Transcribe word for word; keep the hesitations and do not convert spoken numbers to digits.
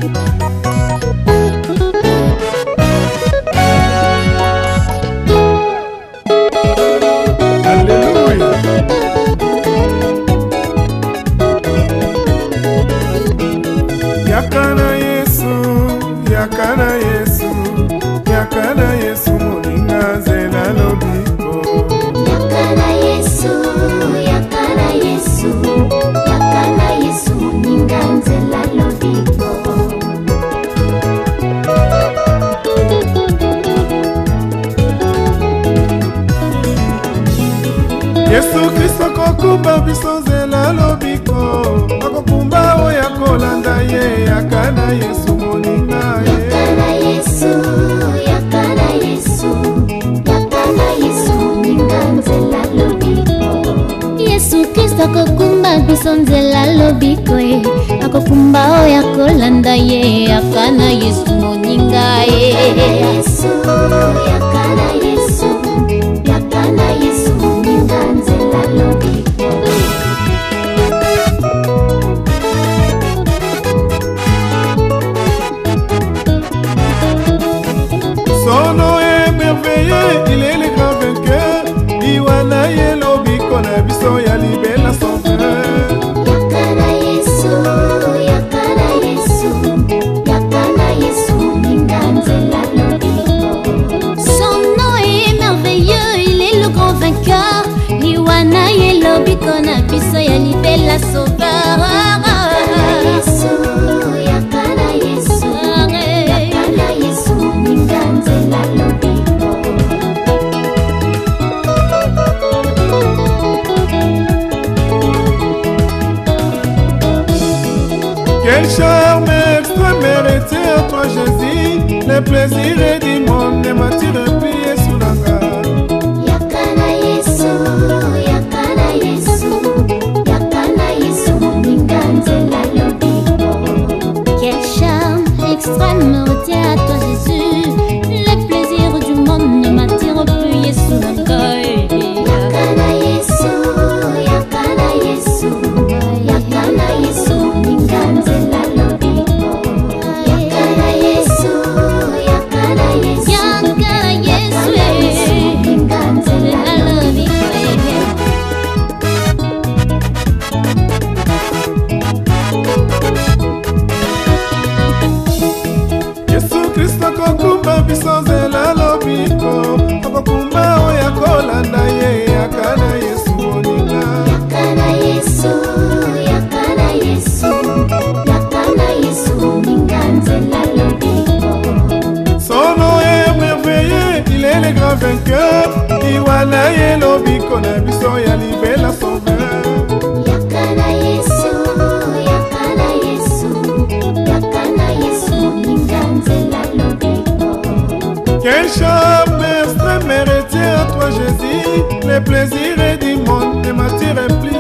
Yakana Yesu, yakana Yesu, yakana Yesu moninga zela lobiko. Yakana Yesu, yakana Yesu, yakana Yesu moninga zela lobiko. Yesu Kristo kokumba biso zela lobiko. Akokumba oya kolanda ye, yakana Yesu moninga ye. Yakana Yesu, yakana Yesu, yakana Yesu moninga zela lobiko. Yesu Kristo kokumba biso zela lobiko ye. Akokumba oya kolanda ye, yakana Yesu moninga ye. Yesu, yakana Yesu, yakana Yesu moninga zela lobiko. Son nom est merveilleux, il est le grand vainqueur. Iwana ye lobiko na biso ya libela sauveur. Yakana Yesu, yakana Yesu, yakana Yesu moninga zela lobiko. Son nom est merveilleux, il est le grand vainqueur. Iwana ye lobiko na biso ya libela sauveur. Yakana Yesu, yakana Yesu, yakana Yesu moninga zela lobiko. Quel charme extrême mérité à toi Jésus. Les plaisirs du monde ne m'attirent plus Yesu nanga. Yakana Yesu, yakana Yesu, yakana Yesu moninga zela lobiko. Quel charme extrême me retient à toi Jésus. Les plaisirs du monde ne m'attirent plus Yesu nanga. Yakana Yesu, yakana Yesu, yakana Yesu moninga zela lobiko. Yakana Yesu, yakana Yesu, yakana Yesu moninga zela lobiko. Yesu Kristo kokumba biso zela lobiko. Akokumba oya kolanda ye, yakana Yesu moninga. Yakana Yesu, yakana Yesu, yakana Yesu moninga zela lobiko. Son nom est merveilleux, il est le grand vainqueur. Iwana ye lobiko na biso ya libela sauveur. Yakana Yesu, yakana Yesu, yakana Yesu moninga zela lobiko. Quel charme extrême mérité à toi Jésus. Les plaisirs du monde ne m'attirent plus